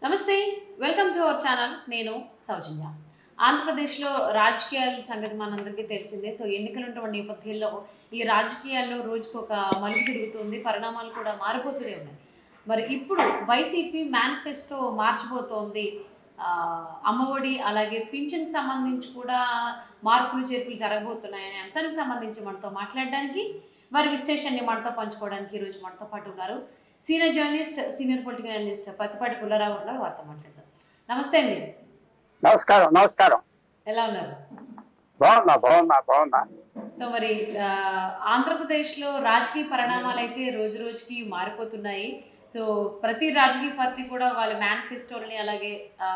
నమస్తే, welcome to our channel. నేను సౌజన్య. ఆంధ్రప్రదేశ్లో రాజకీయాల సంగతి మనందరికీ తెలిసిందే. సో ఎన్నికలు ఉన్నటువంటి నేపథ్యంలో ఈ రాజకీయాల్లో రోజుకు ఒక మలుపు తిరుగుతుంది, పరిణామాలు కూడా మారిపోతూనే ఉన్నాయి. మరి ఇప్పుడు వైసీపీ మేనిఫెస్టో మార్చిపోతోంది. అమ్మఒడి అలాగే పింఛన్కి సంబంధించి కూడా మార్పులు చేర్పులు జరగబోతున్నాయనే అంశానికి సంబంధించి మనతో మాట్లాడడానికి, వారి విశ్లేషణని మనతో పంచుకోవడానికి ఈరోజు మనతో పాటు ఉన్నారు senior journalist, senior political analyst Pattipati Pullarao ఉన్నారు. వారితో మాట్లాడదాం. నమస్తే అండి. నమస్కారం. నమస్కారం. ఎలా ఉన్నారు? బాగున్నా. సో మరి ఆంధ్రప్రదేశ్లో రాజకీయ పరిణామాలు అయితే రోజు రోజుకి మారిపోతున్నాయి. సో ప్రతి రాజకీయ పార్టీ కూడా వాళ్ళ మేనిఫెస్టోని అలాగే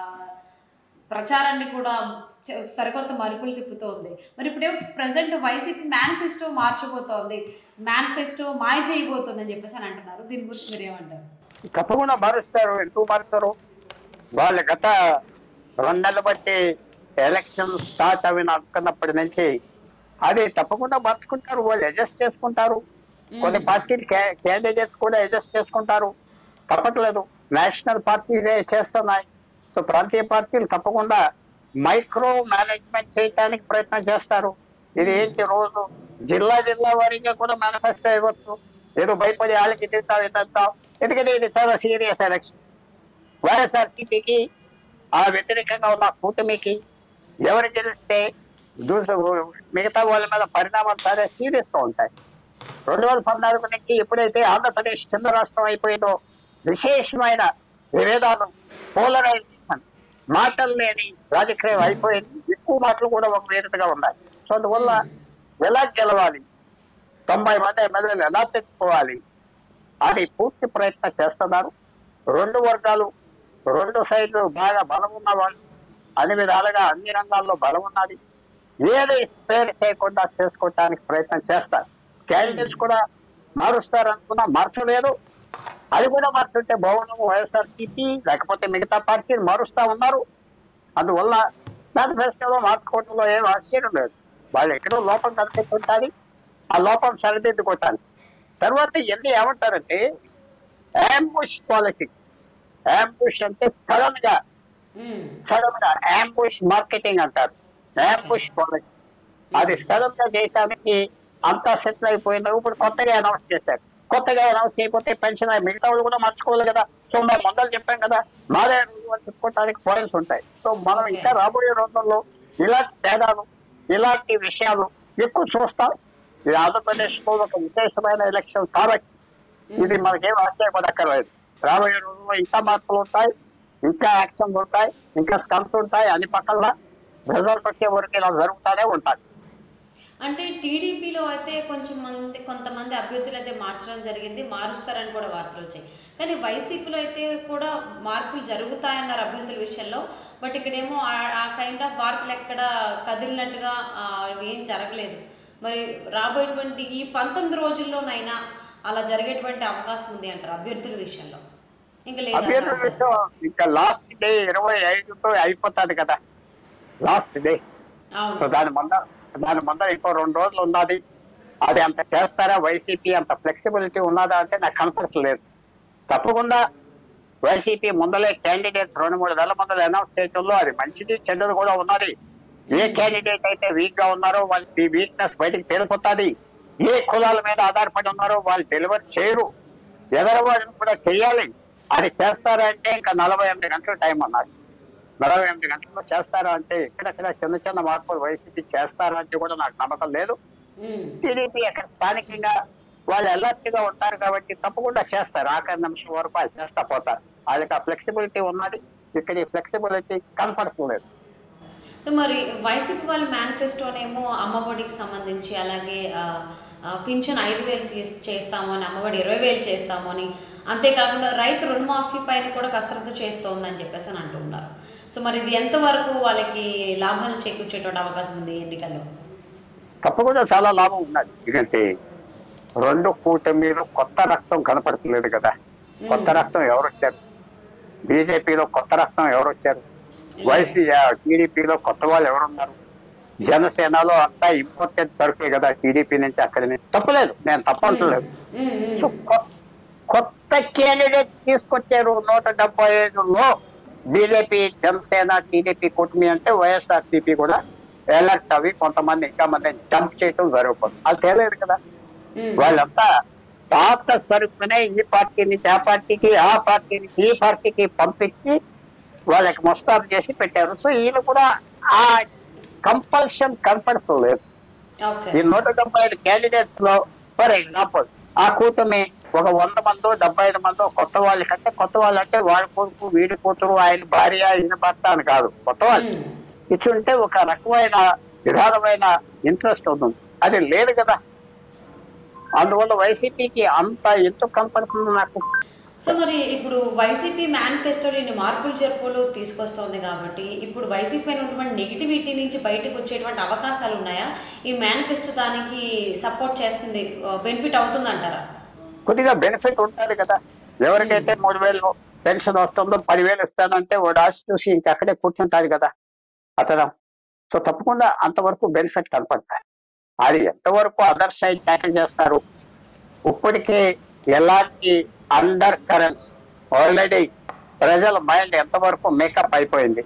ప్రచారాన్ని కూడా సరికొత్త మలుపులు తిప్పుతోంది. మరి ఇప్పుడే ప్రజెంట్ వైసీపీ మేనిఫెస్టో మార్చబోతోంది, మేనిఫెస్టో మాయ చేయబోతుంది అని చెప్పేసి అని అంటున్నారు. దీని గురించి మీరు ఏమంటారు? తప్పకుండా మారుస్తారు. ఎందుకు మారుస్తారు? వాళ్ళు గత 2 నెలలు బట్టి ఎలక్షన్ స్టార్ట్ అవి అనుకున్నప్పటి నుంచి అది తప్పకుండా మార్చుకుంటారు. వాళ్ళు అడ్జస్ట్ చేసుకుంటారు. కొన్ని పార్టీలు క్యాండిడేట్స్ కూడా అడ్జస్ట్ చేసుకుంటారు. తప్పట్లేదు. నేషనల్ పార్టీలే చేస్తున్నాయి. సో ప్రాంతీయ పార్టీలు తప్పకుండా మైక్రో మేనేజ్మెంట్ చేయడానికి ప్రయత్నం చేస్తారు. ఇది ఏంటి, రోజు జిల్లా వారీగా కూడా మేనిఫెస్టో ఇవ్వచ్చు. ఏదో భయపడి వాళ్ళకి తింటాం. ఎందుకంటే ఇది చాలా సీరియస్ ఎలక్షన్. వైఎస్ఆర్సీపీకి ఆ వ్యతిరేకంగా ఉన్న కూటమికి ఎవరు గెలిస్తే మిగతా వాళ్ళ మీద పరిణామాలు చాలా సీరియస్ గా ఉంటాయి. 2014 నుంచి ఎప్పుడైతే ఆంధ్రప్రదేశ్ చిన్న రాష్ట్రం అయిపోయిందో విశేషమైన విభేదాలు, పోలరైజేషన్, మాటలు లేని రాజకీయం అయిపోయింది. ఎక్కువ మాటలు కూడా ఒక వేరుగా ఉన్నాయి. సో అందువల్ల ఎలా గెలవాలి, 90 మంది ఎమ్మెల్యేలు ఎలా తెచ్చుకోవాలి అని పూర్తి ప్రయత్నం చేస్తున్నారు. 2 వర్గాలు, 2 సైడ్లు బాగా బలం ఉన్న వాళ్ళు, అన్ని విధాలుగా అన్ని రంగాల్లో బలం ఉన్నది. ఏది పేరు చేయకుండా చేసుకోవటానికి ప్రయత్నం చేస్తారు. క్యాండిడేట్స్ కూడా మారుస్తారు అనుకున్నా మార్చలేదు. అది కూడా మార్చుంటే బాగున్నాము. వైఎస్ఆర్సీపీ లేకపోతే మిగతా పార్టీలు మారుస్తా ఉన్నారు. అందువల్ల మేనిఫెస్టోలో మార్చుకోవడంలో ఏం ఆశ్చర్యం లేదు. వాళ్ళు ఎక్కడో లోపం కనిపిస్తుంటారు, ఆ లోపం సరిదిద్దుకోవటానికి. తర్వాత ఇవన్నీ ఏమంటారంటే అంబుష్ పాలిటిక్స్. అంబుష్ అంటే సడన్ గా అంబుష్ మార్కెటింగ్ అంటారు. అంబుష్ పాలిటిక్స్ అది సడన్ గా చేయడానికి అంతా సెటిల్ అయిపోయినారు. ఇప్పుడు కొత్తగా అనౌన్స్ చేశారు. కొత్తగా అనౌన్స్ చేయకపోతే పెన్షన్ మిగతా వాళ్ళు కూడా మార్చుకోవాలి కదా. సో మనం మొదలు చెప్పాం కదా, మాదే రోజు అని చెప్పుకోవడానికి పాయింట్స్ ఉంటాయి. సో మనం ఇంకా రాబోయే రోజుల్లో ఇలాంటి తేడాలు, ఇలాంటి విషయాలు ఎక్కువ చూస్తాం. ఇది ఆంధ్రప్రదేశ్ లో ఒక విశేషమైన ఎలక్షన్ కాబట్టి ఇది మనకేం ఆశ్చర్యపడక్కర్లేదు. రాబోయే రోజుల్లో ఇంకా మార్పులు ఉంటాయి, ఇంకా యాక్షన్ ఉంటాయి, ఇంకా స్టంప్స్ ఉంటాయి. అన్ని పక్కల రిజల్ట్ వచ్చే వరకు ఇలా జరుగుతూనే ఉంటాయి. అంటే టీడీపీలో అయితే కొంతమంది అభ్యర్థులు అయితే మార్చడం జరిగింది, మారుస్తారని కూడా వార్తలు వచ్చాయి. కానీ వైసీపీలో అయితే కూడా మార్పులు జరుగుతాయన్నారు అభ్యర్థుల విషయంలో. బట్ ఇక్కడేమో ఆ కైండ్ ఆఫ్ వార్తలు ఎక్కడ కదిలినట్టుగా ఏం జరగలేదు. మరి రాబోయేటువంటి ఈ 19 రోజుల్లోనైనా అలా జరిగేటువంటి అవకాశం ఉంది అంటారు అభ్యర్థుల విషయంలో? ఇంకా లేదు, ఇంకా లాస్ట్ డే 25తో అయిపోతుంది కదా లాస్ట్ డే. సో దాని ముందర ఇంకో 2 రోజులు ఉన్నది. అది అంత చేస్తారా వైసీపీ, అంత ఫ్లెక్సిబిలిటీ ఉన్నదా అంటే నాకు కనపడట్లేదు. తప్పకుండా వైసీపీ ముందలే క్యాండిడేట్ 2-3 నెలల ముందర అనౌన్స్ చేయడంలో అది మంచిది, చెడ్డది కూడా ఉన్నది. ఏ క్యాండిడేట్ అయితే వీక్ గా ఉన్నారో వాళ్ళకి వీక్నెస్ బయటకు తేలిపోతుంది. ఏ కులాల మీద ఆధారపడి ఉన్నారో వాళ్ళు డెలివర్ చేయరు, ఎదరవాడిని కూడా చెయ్యాలి. అది చేస్తారా అంటే ఇంకా 48 గంటలు టైం అన్నారు. 48 గంటల్లో చేస్తారా అంటే ఎక్కడెక్కడ చిన్న మార్పులు వైసీపీ చేస్తారా అంటే కూడా నాకు నమ్మకం లేదు. టీడీపీ అక్కడ స్థానికంగా వాళ్ళు అలర్ట్ గా ఉంటారు కాబట్టి తప్పకుండా చేస్తారు. ఆఖరి నిమిషం వరకు వాళ్ళు చేస్తా పోతారు. వాళ్ళకి ఆ ఫ్లెక్సిబిలిటీ ఉన్నది. ఇక్కడ ఈ ఫ్లెక్సిబిలిటీ కనపడలేదు. సో మరి వైసీపీ వాళ్ళ మేనిఫెస్టోనేమో అమ్మఒడికి సంబంధించి అలాగే పింఛన్ 5,000 చేస్తాము అని, అమ్మఒడి 20,000 చేస్తాము అని, అంతేకాకుండా రైతు రుణమాఫీ పైన కూడా కసరత్తు చేస్తోందని చెప్పేసి అని అంటున్నారు. సో మరి ఇది ఎంతవరకు వాళ్ళకి లాభాలు చేకూర్చేటువంటి అవకాశం ఉంది ఎన్నికల్లో? తప్పకుండా చాలా లాభం ఉన్నది. ఎందుకంటే 2 కూటమిలో కొత్త రక్తం కనపడట్లేదు కదా. కొత్త రక్తం ఎవరు వచ్చారు? బీజేపీలో కొత్త రక్తం ఎవరు వచ్చారు? టీడీపీలో కొత్త వాళ్ళు ఎవరున్నారు? జనసేనలో అంతా ఇంపార్టెంట్ సరుకులే కదా, టీడీపీ నుంచి అక్కడి నుంచి. తప్పలేదు, నేను తప్పంటలేదు. కొత్త క్యాండిడేట్స్ తీసుకొచ్చారు. 175లో బీజేపీ, జనసేన, టీడీపీ కూటమి అంటే వైఎస్ఆర్సీపీ కూడా ఎలర్ట్ అవి కొంతమంది ఇంకా మంది జంప్ చేయటం జరుగుతుంది. అది తెలియదు కదా. వాళ్ళంతా పాత సరుకునే ఈ పార్టీ నుంచి ఆ పార్టీకి, ఆ పార్టీ నుంచి ఈ పార్టీకి పంపించి వాళ్ళకి ముస్తాబు చేసి పెట్టారు. సో వీళ్ళు కూడా ఆ కంపల్షన్ కనపడలేదు. ఈ 175 క్యాండిడేట్స్ లో ఫర్ ఎగ్జాంపుల్ ఆ కూటమి ఒక 100 మందో 75 మందో కొత్త వాళ్ళ కంటే, కొత్త వాళ్ళు అంటే వాడి కొడుకు, వీడి కూతురు, ఆయన భార్య, ఈయన భర్త అని కాదు, కొత్త వాళ్ళు ఇచ్చుంటే ఒక రకమైన విధానమైన ఇంట్రెస్ట్ అవుతుంది. అది లేదు కదా. అందువల్ల వైసీపీకి అంత ఎందుకు కనపడుతుంది నాకు. సో మరి ఇప్పుడు వైసీపీ మేనిఫెస్టోలో ఇన్ని మార్పులు చేర్పులు తీసుకొస్తోంది కాబట్టి ఇప్పుడు వైసీపీ పైన ఉన్నటువంటి నెగిటివిటీ నుంచి బయటకు వచ్చేటువంటి అవకాశాలు ఉన్నాయా? ఈ మేనిఫెస్టో దానికి సపోర్ట్ చేస్తుంది, బెనిఫిట్ అవుతుంది అంటారా? కొద్దిగా బెనిఫిట్ ఉంటుంది కదా. ఎవరికైతే 3,000 పెన్షన్ వస్తుందో 10,000 ఇస్తానంటే వాడు ఆశ చూసి ఇంకక్కడే కూర్చుంటాడు కదా అతను. సో తప్పకుండా అంతవరకు బెనిఫిట్ కనపడతాయి. అది ఎంతవరకు అదర్ సైడ్ ట్యాకిల్ చేస్తారు, ఇప్పటికే ఎలాంటి అండర్ కరెంట్స్ ఆల్రెడీ ప్రజల మైండ్ ఎంతవరకు మేకప్ అయిపోయింది.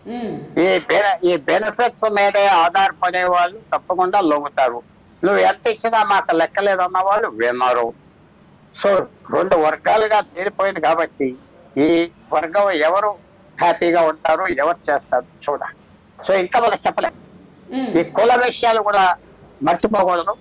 ఈ బెనిఫిట్స్ మీదే ఆధారపడే వాళ్ళు తప్పకుండా లొంగుతారు. నువ్వు ఎంత ఇచ్చినా మాకు లెక్కలేదన్న వాళ్ళు విన్నారు. సో 2 వర్గాలుగా తీరిపోయింది కాబట్టి ఈ వర్గం ఎవరు హ్యాపీగా ఉంటారు, ఎవరు చేస్తారు చూడ. సో ఇంకా మనం చెప్పలేం. ఈ కుల విషయాలు కూడా మర్చిపోకూడదు.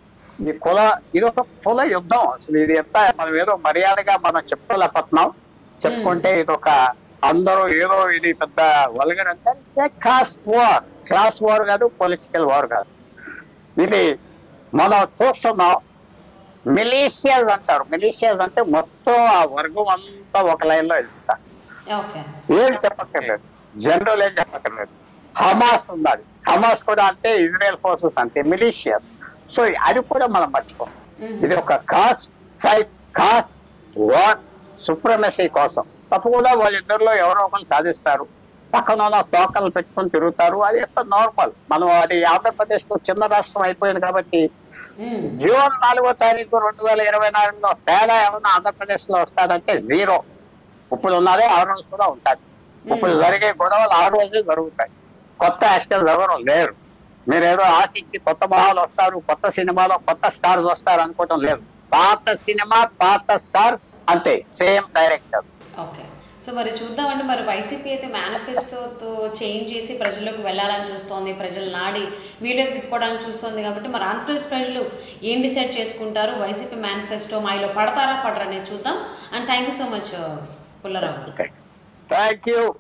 ఇది ఒక కుల యుద్ధం. అసలు ఇది ఎంత మనం ఏదో మర్యాదగా మనం చెప్పుకోలేకపోతున్నాం. చెప్పుకుంటే ఇది ఒక అందరూ ఏదో ఇది పెద్ద వల్గర్ అంటే క్లాస్ వార్ కాదు, పొలిటికల్ వార్ కాదు. ఇది మనం చూస్తున్నాం. మిలీషియాస్ అంటారు. మిలీషియాస్ అంటే మొత్తం ఆ వర్గం అంతా ఒక లైన్ లో వెళ్తారు. ఏం చెప్పక్కర్లేదు, జనరల్ ఏం చెప్పక్కర్లేదు. హమాస్ ఉన్నది. హమాస్ కూడా అంటే ఇజ్రాయెల్ ఫోర్సెస్ అంటే మిలీషియాస్. సో అది కూడా మనం మర్చిపోం. ఇది ఒక caste fight, caste war, supremacy కోసం. తప్పకుండా వాళ్ళిద్దరిలో ఎవరో ఒకరు సాధిస్తారు. పక్కన తోకలు పెట్టుకొని తిరుగుతారు. అది ఎంత నార్మల్. మనం అది ఆంధ్రప్రదేశ్ లో చిన్న రాష్ట్రం అయిపోయింది కాబట్టి జూన్ 4వ తారీఖు 2024లో తేడా ఏమన్నా ఆంధ్రప్రదేశ్ లో వస్తాదంటే 0. ఇప్పుడు ఉన్నదే 6 రోజులు కూడా ఉంటుంది. ఇప్పుడు జరిగే గొడవలు 6 రోజులు జరుగుతాయి. కొత్త యాక్టర్లు ఎవరు లేరు. మీరేదో ఆశించి కొత్త మొహాలు వస్తారు, కొత్త సినిమాలో కొత్త స్టార్స్ వస్తారు అనుకోవటం లేదు. పాత సినిమా, పాత స్టార్స్ అంతే, సేమ్ డైరెక్టర్. ఓకే. సో మరి చూద్దామండి. మరి వైసీపీ అయితే మేనిఫెస్టోతో చేంజ్ చేసి ప్రజల్లోకి వెళ్ళాలని చూస్తోంది, ప్రజలు నాడి వీళ్ళకి తిప్పుకోవడానికి చూస్తోంది కాబట్టి మరి ఆంధ్రప్రదేశ్ ప్రజలు ఏం డిసైడ్ చేసుకుంటారు, వైసీపీ మేనిఫెస్టో మాయలో పడతారా పడరా అనేది చూద్దాం. And thank you so much Pullarao గారు. Thank you.